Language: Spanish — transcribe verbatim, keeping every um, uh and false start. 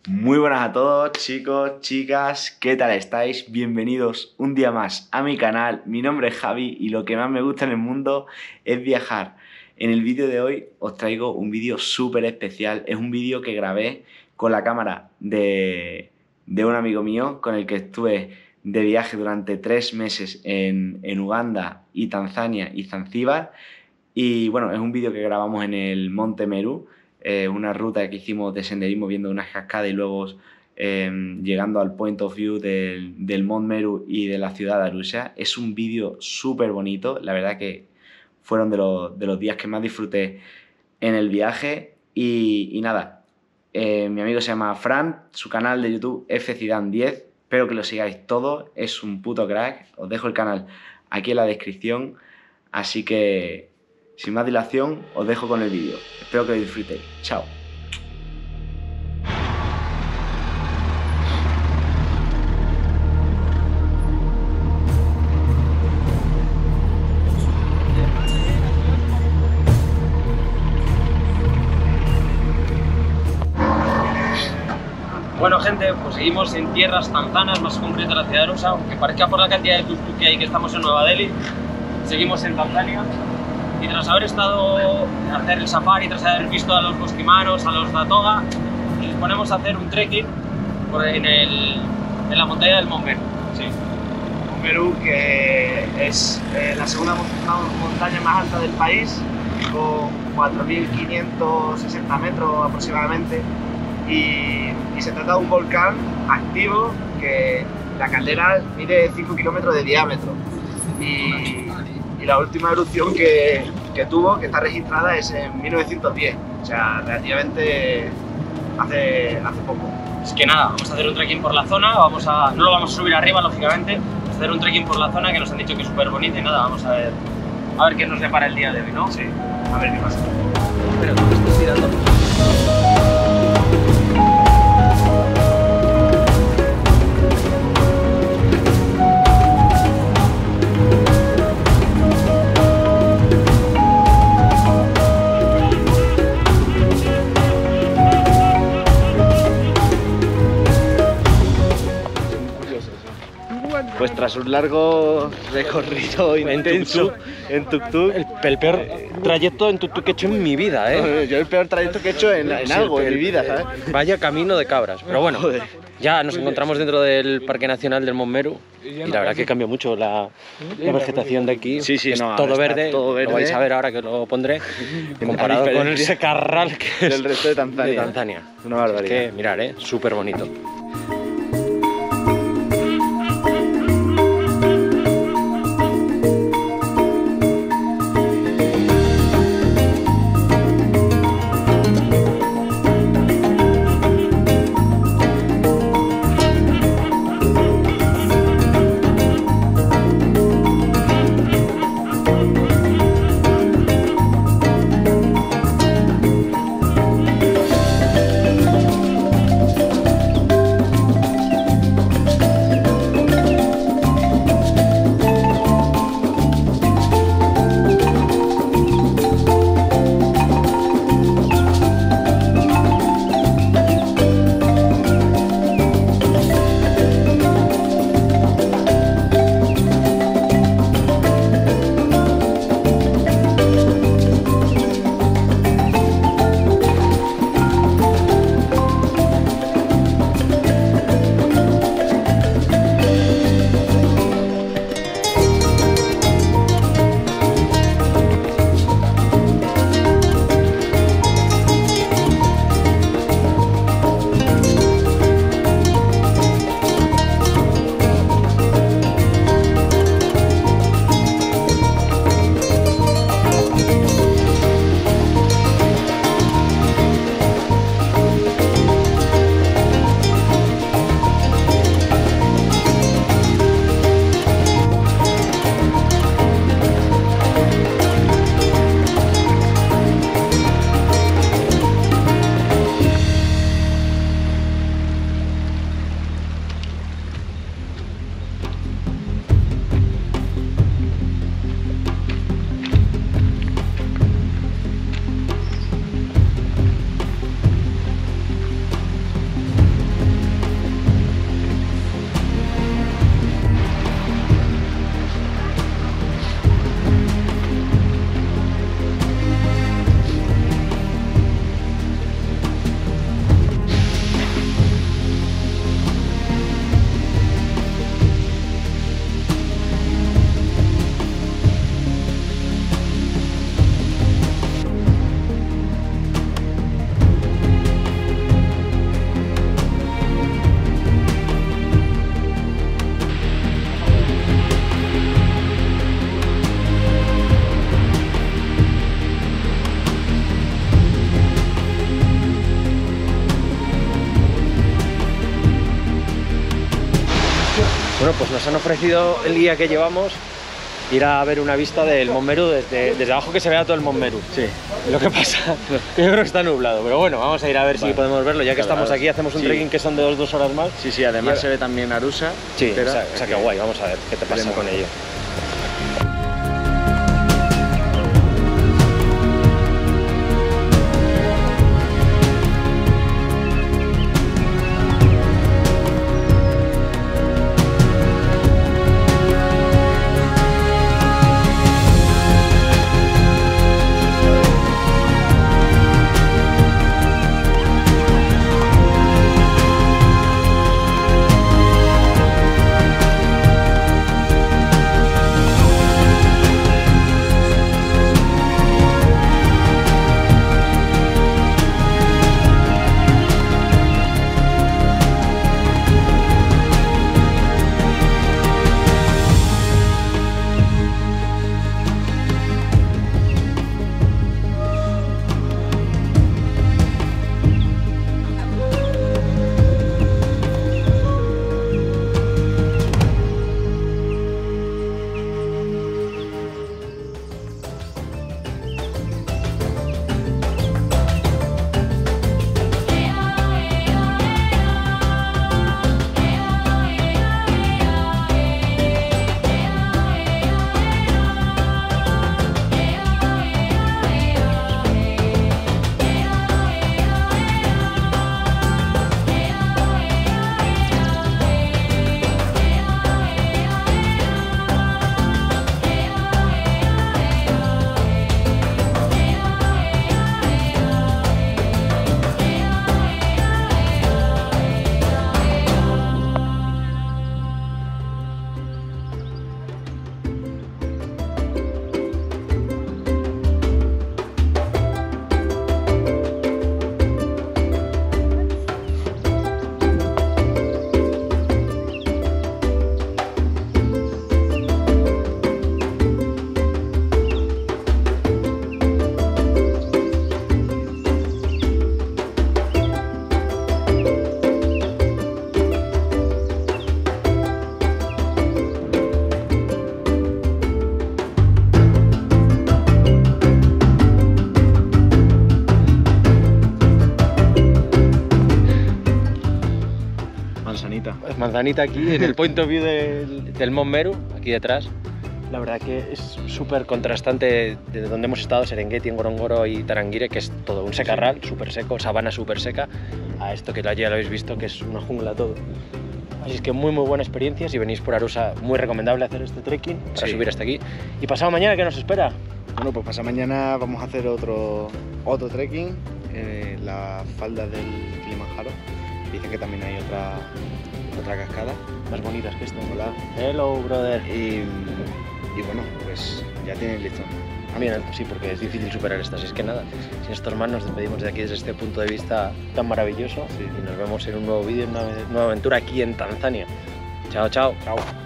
Muy buenas a todos, chicos, chicas, ¿qué tal estáis? Bienvenidos un día más a mi canal. Mi nombre es Javi y lo que más me gusta en el mundo es viajar. En el vídeo de hoy os traigo un vídeo súper especial. Es un vídeo que grabé con la cámara de, de un amigo mío con el que estuve de viaje durante tres meses en, en Uganda y Tanzania y Zanzíbar. Y bueno, es un vídeo que grabamos en el Monte Meru. Eh, una ruta que hicimos de senderismo viendo unas cascadas y luego eh, llegando al point of view del, del Mont Meru y de la ciudad de Arusha. Es un vídeo súper bonito, la verdad que fueron de los, de los días que más disfruté en el viaje. Y, y nada, eh, mi amigo se llama Fran, su canal de YouTube F Zidane diez, espero que lo sigáis todos, es un puto crack. Os dejo el canal aquí en la descripción, así que sin más dilación, os dejo con el vídeo. Espero que lo disfrutéis. Chao. Bueno, gente, pues seguimos en tierras tanzanas, más concreto en la ciudad de Arusha, aunque parezca por la cantidad de tuk-tuk que hay que estamos en Nueva Delhi. Seguimos en Tanzania. Y tras haber estado a hacer el safari, tras haber visto a los bosquimanos, a los datoga, nos disponemos a hacer un trekking por en, el, en la montaña del Mont Meru. Sí. Mont Meru, que es eh, la segunda montaña más alta del país, con cuatro mil quinientos sesenta metros aproximadamente, y, y se trata de un volcán activo que la caldera mide cinco kilómetros de diámetro. Y, y la última erupción que, que tuvo, que está registrada, es en mil novecientos diez, o sea, relativamente hace, hace poco. Es que nada, vamos a hacer un trekking por la zona, vamos a, no lo vamos a subir arriba, lógicamente, vamos a hacer un trekking por la zona que nos han dicho que es súper bonita y nada, vamos a ver, a ver qué nos depara el día de hoy, ¿no? Sí, a ver qué pasa. Pero ¿dónde estás tirando? Pues tras un largo recorrido intenso en tuk-tuk, El, el peor trayecto en tuk-tuk que he hecho en mi vida, ¿eh? yo el peor trayecto que he hecho en, en algo en mi vida, ¿sabes? Vaya camino de cabras, pero bueno, Joder. ya nos encontramos dentro del Parque Nacional del Mont Meru y la verdad que cambia mucho la, la vegetación de aquí. Sí, sí, es no, todo está verde, todo verde. lo vais a ver ahora que lo pondré, comparado con el diferencia secarral que es del resto de Tanzania. de Tanzania. Una barbaridad. Es que, mirar, ¿eh? Súper bonito. Bueno, pues nos han ofrecido el guía que llevamos ir a ver una vista del Mont Meru desde, desde abajo, que se vea todo el Mont Meru. Sí. Lo que pasa que yo creo que está nublado, pero bueno, vamos a ir a ver vale. si podemos verlo. Ya que claro, estamos aquí, hacemos un sí. trekking que son de dos, dos horas más. Sí, sí, además y... se ve también Arusa. Sí, o sea, o sea que guay, vamos a ver qué te pasa con ello. Manzanita aquí en el point of view del, del Mont Meru, aquí detrás. La verdad que es súper contrastante de donde hemos estado, Serengeti, Ngorongoro y Tarangire, que es todo un secarral, súper seco, sabana súper seca, a esto que ya lo habéis visto, que es una jungla todo. Así es que muy muy buena experiencia. Si venís por Arusa, muy recomendable hacer este trekking para sí. subir hasta aquí. ¿Y pasado mañana qué nos espera? Bueno, pues pasado mañana vamos a hacer otro, otro trekking en las faldas del Kilimanjaro. Dicen que también hay otra, otra cascada. Más bonitas que esta. Hola. Hello, brother. Y, y bueno, pues ya tienes listo. Bien, sí, porque es difícil superar estas. Es que nada, sin estos más nos despedimos de aquí desde este punto de vista tan maravilloso. Sí. Y nos vemos en un nuevo vídeo, en una nueva aventura aquí en Tanzania. Chao, chao. Chao.